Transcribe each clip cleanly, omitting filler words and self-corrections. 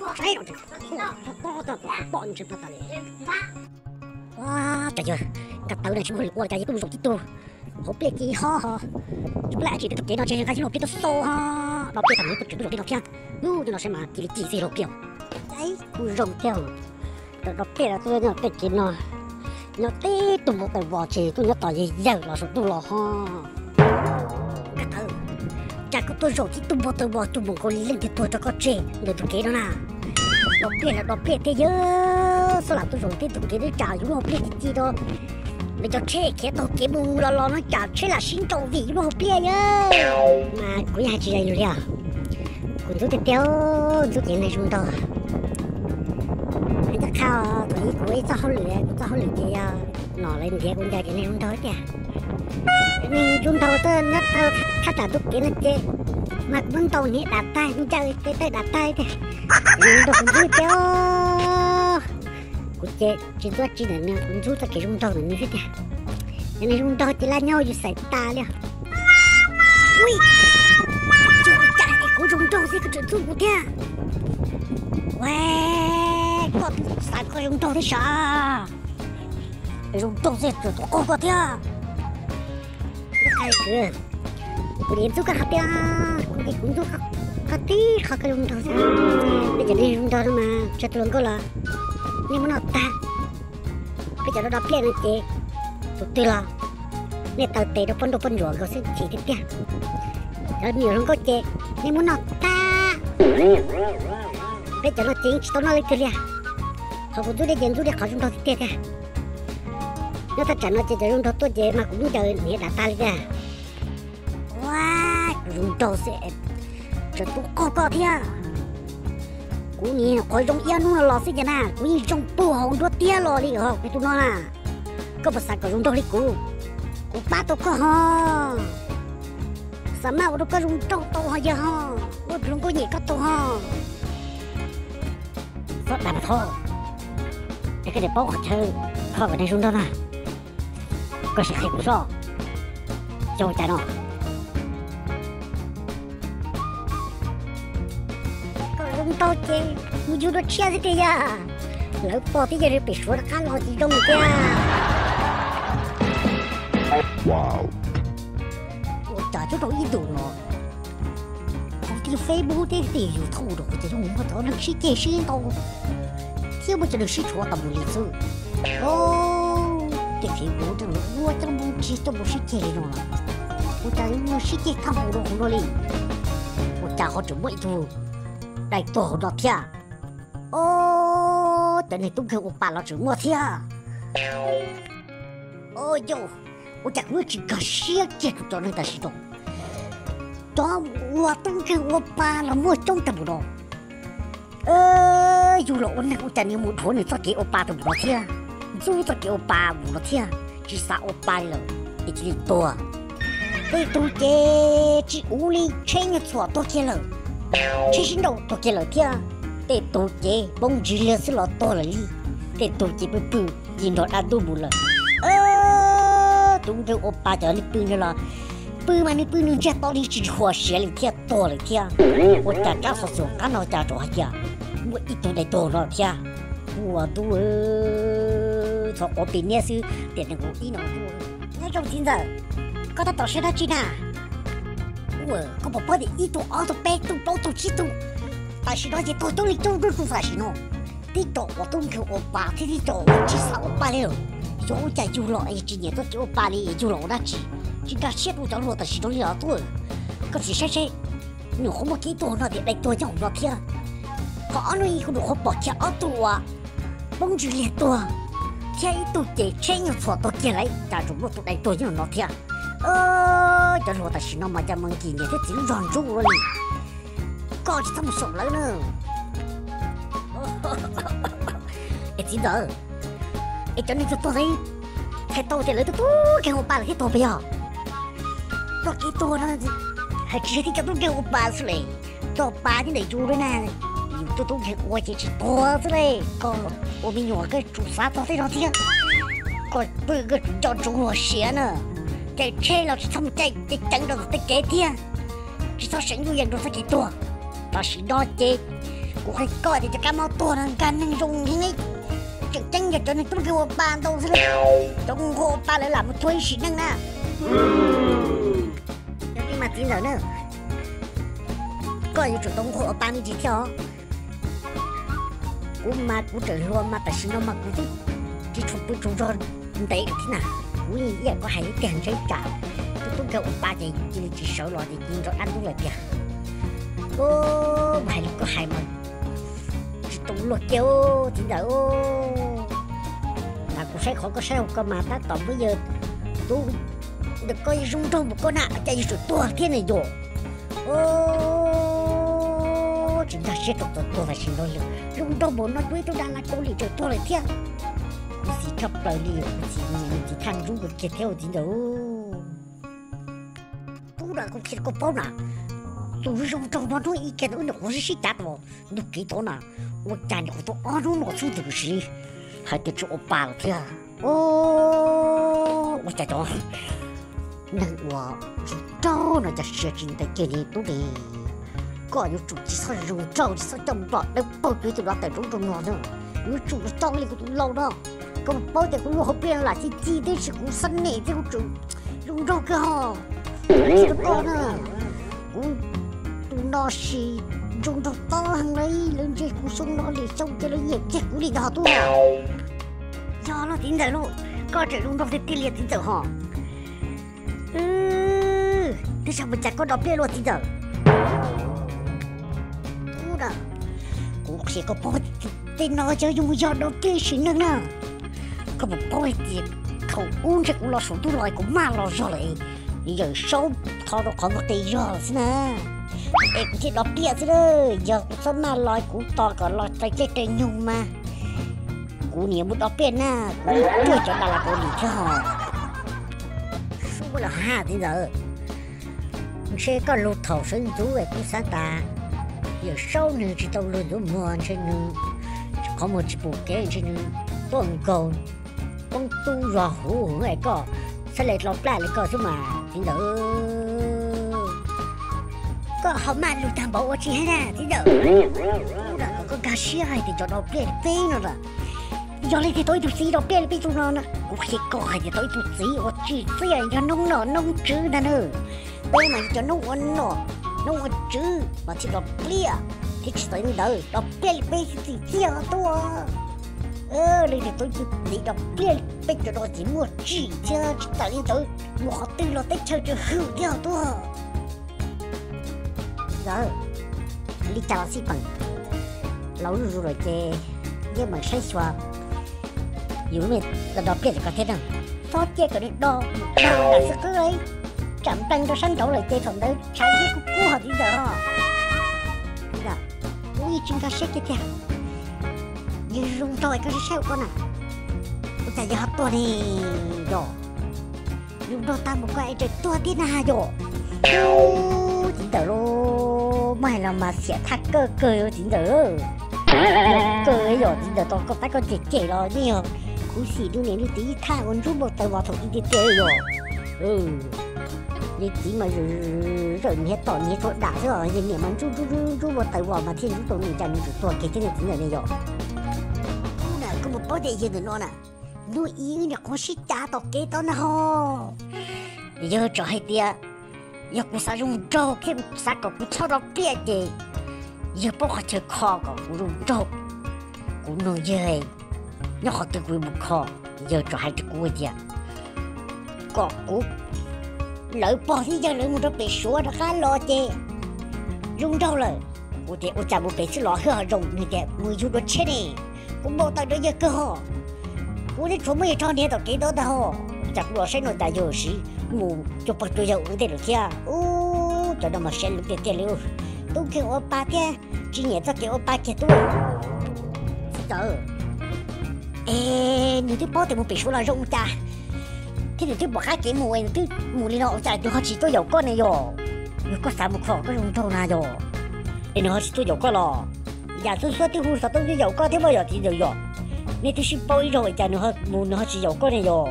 谁让这bọn chúng ta đấy哇trời ơi cắt tàu này chúng tôi qua cái tôi rồi hộp bia chi ho chúng lại chỉ được cái nó trên cái hộp bia tôi xô ho nó bia thằng tôi chúng tôi nó theo nu nó sẽ mà chỉ gì hộp bia đấy tôi rồng theo nó bia là tôi nó cái nó tê tụi một cái vỏ chỉ tôi nó tỏi gì giờ là số tôi lo ho cắt tàu chả có tôi rồi tụi một con lên thì tôi cho có trẻ để tôi cái đó nào nó bia thế chứ sao làm tôi rồi thế tụi cái nó trả chúng nó bia gì đó bây giờ trẻ cái tao cái bù lo nó trả trẻ là xin trâu gì nó bia nhá mà quý hai chị đây rồi à còn tôi tiêu tôi cái này chúng tôi anh ta khao tôi quý tao không lười thì nó lên thì cũng cái này chúng tôi kìa nên chúng tôi tôi nhất thắt trả tôi cái này chứ mà muốn tôi nhỉ đặt tay không chơi cái tay đặt tay kìa tôi cũng tôi tiêu chị chỉ tôi chỉ là mình cũng giúp cho cái rung đầu như thế này cái này rung đầu chỉ là nhau như sải ta liền ui trời chạy cái rung đầu gì cái chuyện rung của thế wow con sải cái rung đầu thế sao cái rung đầu gì cái con có thế cái cứ cái điện giúp các hạt ya cái cũng giúp các tí các cái rung đầu gì bây giờ đi rung đầu mà cho tôi có làนี่มันตาไปจะเราเปลี่ยนเจ๊สุดที่ละเนี่ยตาเตะเราปนหยวกเขาซึ่งฉีดเตี้ยแล้วเหนียวลงก็เจ๊นี่มันตาไปจะเราจริงตอนนั้นเลยทีเดียวเขาพูดด้วยเย็นด้วยเขาจุ่มตัวเตี้ยแค่แล้วถ้าจันเราจะจุ่มตัวเจ๊มาcũngเจอเนี่ยตาเลยแค่ว้าจุ่มตัวเสร็จจะตุ๊กก็เที่ยcú nhỉ coi trong yên luôn là lò xí vậy nè cú nhỉ trong bùa hồng đua tia lò đi hả cái tụi nó à có bớt sạc trong đâu đi cú ba tụi có hả sao mà đâu có trong tàu hả giờ hả đâu trong có nhỉ có tàu hả rất đậm thôi cái để bóc chơi không phảiในtrong đó nè có sẽ không sao cho chạy nó không to chứ, mình chưa được chia gì thế à? Lỡ bỏ thì giờ bị số đã khăn lo gì trong kia. Wow. Ôi trời chú ý đồ nó. Không thì Facebook thìอยู่透的，我这种我到那世界上头，这不就能是说到不离子？哦，这 Facebook 这我这不知道不是这种了，我在那世界看不懂了哩，我家伙怎么一度？đại tổ đó thia, ô, cái này tung kêu bà là chữ mua thia, ôi yo, tôi chắc tôi chỉ có xia chết cho nên ta xí đâu, đó, tôi tung kêu bà là mua trong tầm đó, dù là ông này tôi chẳng muốn thổi này cho cái bà tầm đó thia, dù cho cái bà đó thia, chỉ sao bà là chỉ là tổ, cái tôi chỉ u li chơi như chó tôi kia là chỉ xin đâu tôi kia lời kia để tôi chế bông chỉ là sự lo to là đi để tôi chế bự bự nhìn nó đã đủ bự rồi chúng tôi oppa cho nên bự là bự mà nên bự nên chết to đi chỉ hoa xé lên kia to lên kia tôi trả trả số số cái nào trả cho kia mỗi ít tôi để to nó kia tôi cho có tiền nhé sư tiền này cũng ít nó nói trong chính giờ có ta tao sẽ đã chi nào có một bữa thì ít tụ ở tụ bé tụ bao tụ chỉ tụ, tại vì nó chỉ tụ tụ lịch tụ rất là phải nó, đi tụ ở tụ kiểu ở bà thì đi tụ chỉ sáu ở bà liền, chỗ chạy du lội chỉ nhớ tôi chỗ bà đi du lội đã chỉ cả xếp tụ chỗ lội tại vì nó lừa tôi, có chỉ xe, nếu không một cái tụ nó thì đánh tôi trong nó kia, có nó không được không bỏ kia ở tụ à, bông chỉ liệt tụ, kia tụ chỉ chơi nhiều chỗ tụ kia lấy, cả chúng nó tụ đánh tôi trong nó kia. Cho nó ta xin nó mà cho mình kỷ niệm thế chỉ giòn rung rồi có chỉ thăm một số lớn nữa chỉ giờ cho nên tôi thấy thầy tôi thì lấy tôi kêu bà là cái tôi bây giờ tôi cái tôi nó hay chỉ thì cho tôi kêu bà xử lý cho bà như này chú đấy nè cho tôi kêu tôi chỉ to thế này còn tôi mình nhỏ cái chủ sát tôi thấy nó thiệt còn tôi cái cho chú nó xé nữa chạy xe là xong chạy chẳng được tới kế thia chỉ sao sẵn vô dần rồi phải chạy tua ta chỉ đó chế กูให้ก้อยที่จะกำเอาตัวนั่งกันนั่งรงที่นี่จังอย่าจนต้องเกี่ยวปานโตซะเลยต้องโคปานเลยหลับมาช่วยสินั่งนะยังไม่มาจีนเหรอเนี่ยก้อยอยู่จุดตรงโคปานนี่จีเที่ยวกูมากูเจอรวมมาแต่ฉันเอามากูที่ชุบปุ๊บชุบจนเตะกันที่ไหนกูอยากก็ให้เตียงใช้จ่ายtôi kêu ông ba chị chỉ sợ lo thì nhìn rồi ăn cũng là kìa ô mày có hay mà chị tụng luật kêu chị đợi ô là cô sẽ khỏi có sao cơ mà ta tổng bây giờ tôi được coi rung rung một con nạ chạy rồi tua thế này rồi ô chúng ta sẽ tục tua là xin đôi rung rung bộ nó với tôi đang là cô lì rồi tua lại thế chị chấp lời lì chị than rung được kia theo chị đợi là con kia con bao nè, tôi rong trong nó nói ý kiến nó có gì chát mà, nó kỹ đó nè, tôi chán nó tôi ăn nó xuống từ gì, hay từ chỗ bà rồi kia, ô, tôi chán đó, nên tôi trâu nóจะเสียจริงแต่เกี่ยนี้ตัวดีก็อยู่จุดที่เขารองเจ้าที่เขาจำบอกแล้วเปิดไปตัวแต่รู้ตรงนั้นเนาะอยู่จุดเจ้าเลยก็ตัวเราเนาะก็เปิดแต่ก็รู้เขาเป็นอะไรที่จีได้สิ่งสันนี่ที่เขาจุดรองเจ้าก็chị con à, tụi nó xì dùng đầu to hàng đấy lên trên cú sông nó để sông cho nó nhiệt chết cú đi đào tôi à, cho nó tin rồi luôn, có thể luôn đâu thì tiền liệt tin rồi hả? Thế sao mình chẳng có đọc lên luôn tin rồi? Đúng rồi, cú sẽ có bao tiền nó cho dùng cho đọc lên xin nữa nè, có một bao tiền không uống sẽ cũng lo số tôi lại cũng mà lo rồi. Giờ số thao nó còn một tỷ rồi nè em cũng chỉ đọc điện chứ đó giờ cũng sao mà lòi cũng to còn lòi tay chết trời nhung mà cũng nhiều muốn đọc điện nè cũng chưa cho bà là cô đi cho họ số là ha thì giờ sẽ có lụt thầu sinh chú về cũng sáng ta giờ sau này chỉ tao luôn đúng mua trên nữa có một chỉ bộ kế trên nữa tuần cầu con tu rồi hú này có sao lại lọt lại có chứ mà thì đỡ có họ mà lưu tham bảo chị hay nè thì đỡ là có cá xía hay thì cho nó biết phê nó là do lấy thì tôi tụt xí đó biết biết tụi nó nè cũng chỉ coi thì tôi tụt xí ở chỉ xí cho nông nọ nông chữ nè nữa bây mà cho nông ăn nọ nông ăn chữ mà chỉ đọc biết thì chỉ tới đỡ đọc biết thì chia tôi đây thì tôi chỉ đọc biết bây giờ nó chỉ mua chỉ cho tại vì tôi mua từ nó tới chơi cho hư theo tôi giờ đi chào xí bằng lâu rồi chứ nhưng mà say xòa dù mình là đọc biết có thế nào thoát chơi có được đo là sức cứ ấy chậm tăng cho sẵn chỗ lại chơi phòng đấy trái với cú hợp đi giờ giờ ui chúng ta sẽ tiếp theo như rung tôi có sao con à ta giờ tôi đi rồi rung tôi ta một cái trời tôi đi na rồi chính tờ lô mày là mà sẽ thắt cơ rồi chính tờ cơ ấy rồi chính tờ tôi có phải con trẻ rồi nhiều cú xì đứa này đi tí tha con rút một tờ vào thầu đi chơi rồi đi tí mà rồi hết tỏ hết thôi đã rồi nhưng mà rút một tờ vào mà thiên rút tôi mình chẳng rút tôi cái này chính là đây rồi có một bó đầy giờ nữa nè nuôi ý là con xích cha tao kế tao nè ho giờ trò hay tia giờ cũng sao dùng trâu cái sao cũng cho nó biết gì giờ bố họ chơi kho cũng dùng trâu cũng nuôi dơi nó họ tự quy một kho giờ trò hay cho cô gì có cũng lỡ bỏ thì giờ lỡ một đứa bị sủa nó khá lo chứ dùng trâu rồi ủa thì ủa chả một bị lo hơi rồng như thế mùi du đốt chết đi cũng bao tay đó giờ cơ hồ cũng đi chúng mình cho nên tao kỹ đó đâu chắc lo sẽ nói tại giờ gì mù cho bắt tôi giờ uống thế được chưa cho nó mà sẽ lúc tiền liệu tôi kêu ông ba thế chỉ nhớ cho kêu ông ba kia tôi sợ nếu tôi bỏ thì một bị số là rung cha thế thì tôi bỏ hai cái mùi tôi mùi lên họ chạy tôi họ chỉ tôi giàu con này rồi có sao một khẩu có rung trâu nào rồi nên họ chỉ tôi giàu con lò giờ tôi说tôi hú sao tôi giàu có thế bao giờ thì được rồi nên tôi xin bôi rồi chả nó muốn nó chỉ giàu có này rồi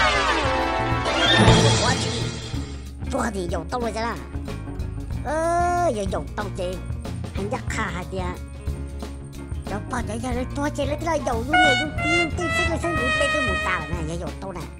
quá chi tôi thì giàu tao rồi chứ là giờ giàu tao chứ hành giác khá hả tia bỏ chạy ra tôi chạy lấy cái dầu luôn này luôn tin sẽ sang được đây cái mùi tao này giờ dầu tôi này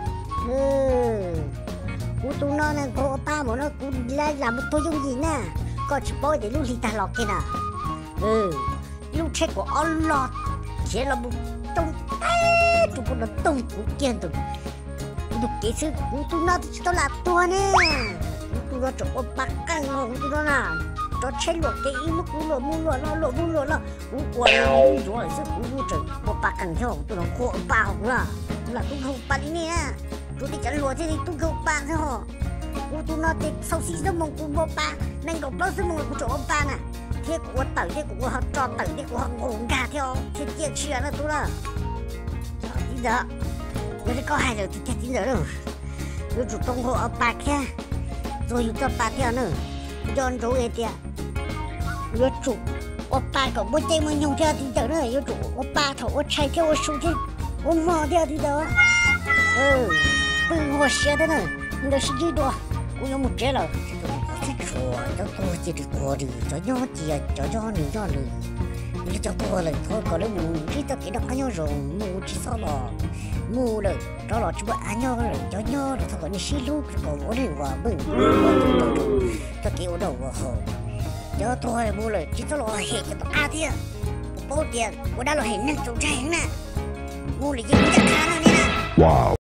cú tụi nó nè cô ba mà nó cú lại làm một tôi dùng gì nè có chỉ bôi để lúc thì ta lọt kia nè lúc chết của ông lọt chỉ là một tông tụi con nó tông cú kiên tụi được cái sự cú tụi nó thì tao làm tôi nè tụi nó chỗ ông ba căng rồi tụi nó nào cho chết luật cái ý nó cú lột mua lột nó cú quay rồi sức cú mua trời ông ba căng theo tụi nó khô ông ba không là tôi không ba đi nè tôi đi chắn lúa thế thì tôi không ba thế hả tôi nói thì sau khi giấc mộng của bố ba nên gặp đó giấc mộng của chỗ ông ba nè thế của tử thế của họ cho tử thế của họ ngủ gà theo thế kia chuyện là tôi là bây giờ nếu có hai giờ thì chắc bây giờ rồi nếu chủ công hộ ông ba kia rồi cho ba theo nữa cho anh chú ấy kia nếu chủ ông ba có bố chơi mà nhung theo thì giờ nữa nếu chủ ông ba thấu chạy theo ông xuống thì ông mò theo thì đó bưng hoa xe thế này nó sẽ đi đâu cũng có một trẻ rồi thích chùa cho tôi chỉ được qua đi cho nhau chỉ cho nữa nhưng cho tôi là thôi còn nếu mù khi tao kỹ đó có nhau rồi mù chỉ sao là mù rồi đó là chỉ ăn nhau rồi cho nhau rồi thôi còn như xí lúc còn mỗi ngày qua bưng cho kiểu đầu vào hồ cho tôi mù rồi chỉ tao là hệ cho tao thì bố tiền của đã là hệ năng trồng trái nè mù là gì cũng chẳng khá nữa nè. Wow.